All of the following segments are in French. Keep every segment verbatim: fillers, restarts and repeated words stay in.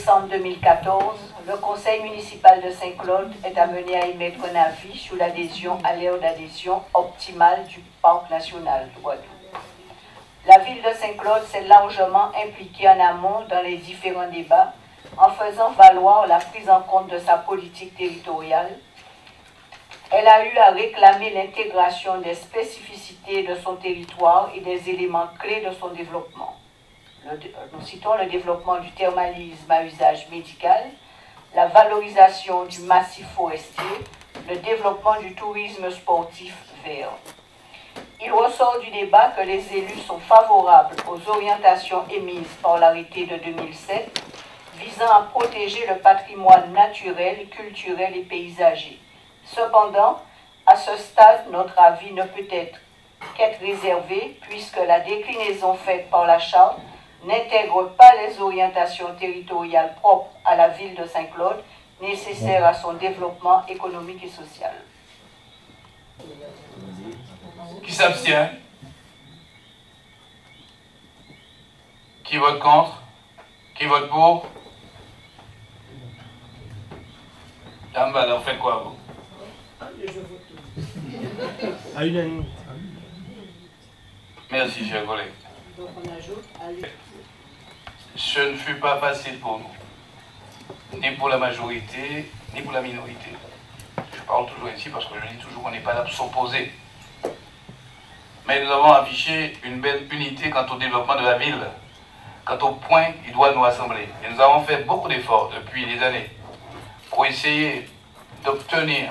décembre deux mille quatorze, le conseil municipal de Saint-Claude est amené à émettre un avis sur l'adhésion à l'ère d'adhésion optimale du parc national de Guadeloupe. La ville de Saint-Claude s'est largement impliquée en amont dans les différents débats en faisant valoir la prise en compte de sa politique territoriale. Elle a eu à réclamer l'intégration des spécificités de son territoire et des éléments clés de son développement. Le, nous citons le développement du thermalisme à usage médical, la valorisation du massif forestier, le développement du tourisme sportif vert. Il ressort du débat que les élus sont favorables aux orientations émises par l'arrêté de deux mille sept visant à protéger le patrimoine naturel, culturel et paysager. Cependant, à ce stade, notre avis ne peut être qu'être réservé puisque la déclinaison faite par la charte n'intègre pas les orientations territoriales propres à la ville de Saint-Claude, nécessaires à son développement économique et social. Qui s'abstient? Qui vote contre? Qui vote pour? Dame, vous faites quoi, vous? À une... Merci, chers collègues. Donc on ajoute à lui. Ce ne fut pas facile pour nous, ni pour la majorité, ni pour la minorité. Je parle toujours ici parce que je dis toujours qu'on n'est pas là pour s'opposer. Mais nous avons affiché une belle unité quant au développement de la ville, quant au point qui doit nous rassembler. Et nous avons fait beaucoup d'efforts depuis des années pour essayer d'obtenir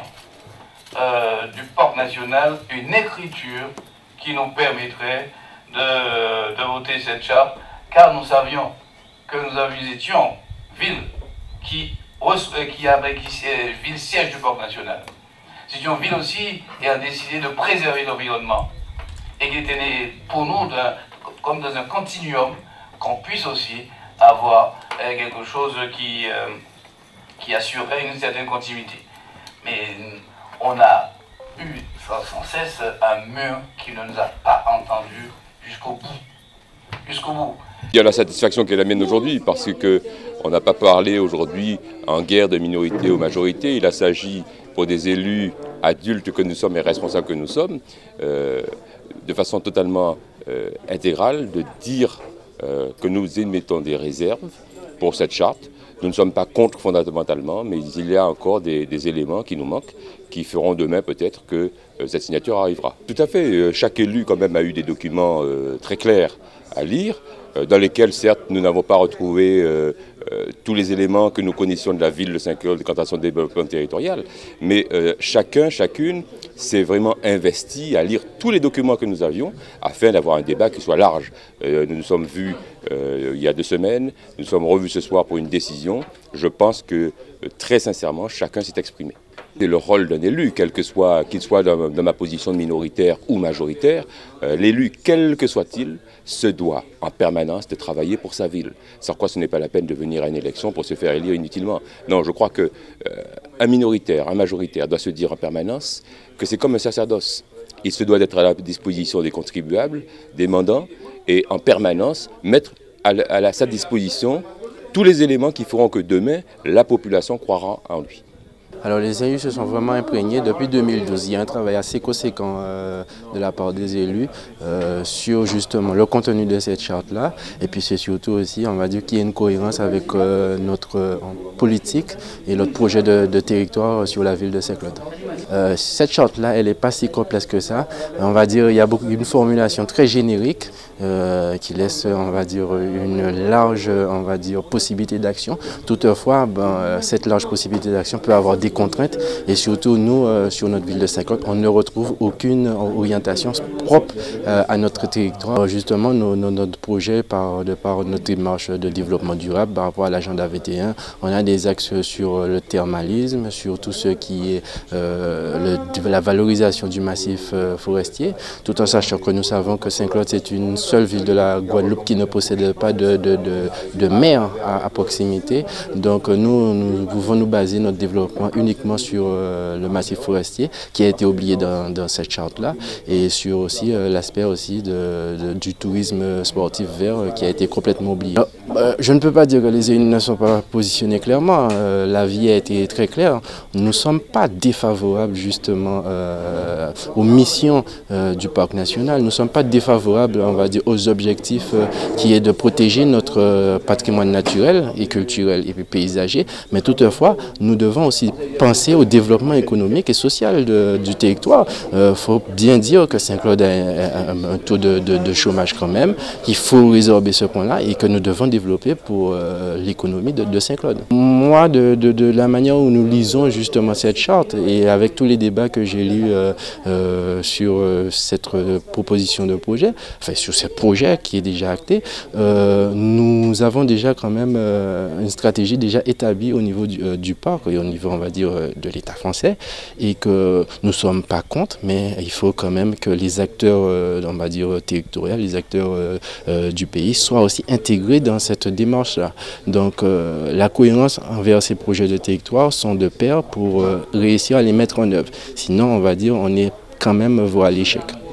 euh, du parc national une écriture qui nous permettrait de, de voter cette charte, car nous savions que nous avions étions ville qui, qui, avait, qui ville siège du parc national. Nous étions ville aussi et a décidé de préserver l'environnement. Et qui était né pour nous comme dans un continuum, qu'on puisse aussi avoir euh, quelque chose qui, euh, qui assurait une certaine continuité. Mais on a eu sans cesse un mur qui ne nous a pas entendus jusqu'au bout. Jusqu'au bout. Il y a la satisfaction qui est la mienne aujourd'hui parce qu'on n'a pas parlé aujourd'hui en guerre de minorité ou majorité. Il s'agit pour des élus adultes que nous sommes et responsables que nous sommes, euh, de façon totalement euh, intégrale, de dire euh, que nous émettons des réserves pour cette charte. Nous ne sommes pas contre fondamentalement, mais il y a encore des, des éléments qui nous manquent, qui feront demain peut-être que euh, cette signature arrivera. Tout à fait, euh, chaque élu quand même a eu des documents euh, très clairs à lire, euh, dans lesquels certes nous n'avons pas retrouvé euh, euh, tous les éléments que nous connaissions de la ville de Saint-Claude quant à son développement territorial, mais euh, chacun, chacune s'est vraiment investi à lire tous les documents que nous avions afin d'avoir un débat qui soit large. Euh, nous nous sommes vus euh, il y a deux semaines, nous nous sommes revus ce soir pour une décision. Je pense que euh, très sincèrement, chacun s'est exprimé. C'est le rôle d'un élu, quel que soit, qu'il soit dans, dans ma position de minoritaire ou majoritaire, euh, l'élu, quel que soit-il, se doit en permanence de travailler pour sa ville. Sans quoi ce n'est pas la peine de venir à une élection pour se faire élire inutilement. Non, je crois qu'un euh, minoritaire, un majoritaire doit se dire en permanence que c'est comme un sacerdoce. Il se doit d'être à la disposition des contribuables, des mandants, et en permanence mettre à, la, à la, sa disposition tous les éléments qui feront que demain, la population croira en lui. Alors les élus se sont vraiment imprégnés depuis deux mille douze. Il y a un travail assez conséquent euh, de la part des élus euh, sur justement le contenu de cette charte-là. Et puis c'est surtout aussi, on va dire, qu'il y a une cohérence avec euh, notre euh, politique et notre projet de, de territoire sur la ville de Saint-Claude. Euh, cette charte-là, elle n'est pas si complexe que ça. On va dire, il y a beaucoup, une formulation très générique euh, qui laisse, on va dire, une large, on va dire, possibilité d'action. Toutefois, ben, cette large possibilité d'action peut avoir des contraintes et surtout nous euh, sur notre ville de Saint-Claude on ne retrouve aucune orientation propre euh, à notre territoire. Justement nos, nos, notre projet par, de par notre démarche de développement durable par rapport à l'agenda vingt et un, on a des axes sur le thermalisme, sur tout ce qui est euh, le, la valorisation du massif euh, forestier, tout en sachant que nous savons que Saint-Claude c'est une seule ville de la Guadeloupe qui ne possède pas de, de, de, de mer à, à proximité. Donc nous, nous pouvons nous baser notre développement uniquement sur euh, le massif forestier qui a été oublié dans, dans cette charte-là et sur aussi euh, l'aspect aussi de, de, du tourisme sportif vert euh, qui a été complètement oublié. Alors, euh, je ne peux pas dire que les élus ne sont pas positionnés clairement. Euh, la vie a été très claire. Nous ne sommes pas défavorables justement euh, aux missions euh, du parc national. Nous ne sommes pas défavorables, on va dire, aux objectifs euh, qui est de protéger notre euh, patrimoine naturel et culturel et paysager. Mais toutefois, nous devons aussi penser au développement économique et social de, du territoire. Il euh, faut bien dire que Saint-Claude a un, un taux de, de, de chômage quand même. Il faut résorber ce point-là et que nous devons développer pour euh, l'économie de, de Saint-Claude. Moi, de, de, de la manière où nous lisons justement cette charte et avec tous les débats que j'ai lus euh, euh, sur euh, cette euh, proposition de projet, enfin sur ce projet qui est déjà acté, euh, nous avons déjà quand même euh, une stratégie déjà établie au niveau du, euh, du parc et au niveau, on va dire, de l'État français et que nous ne sommes pas contre, mais il faut quand même que les acteurs, euh, on va dire, territoriaux, les acteurs euh, euh, du pays soient aussi intégrés dans cette démarche-là. Donc euh, la cohérence envers ces projets de territoire sont de pair pour euh, réussir à les mettre en œuvre. Sinon, on va dire, on est quand même voie à l'échec.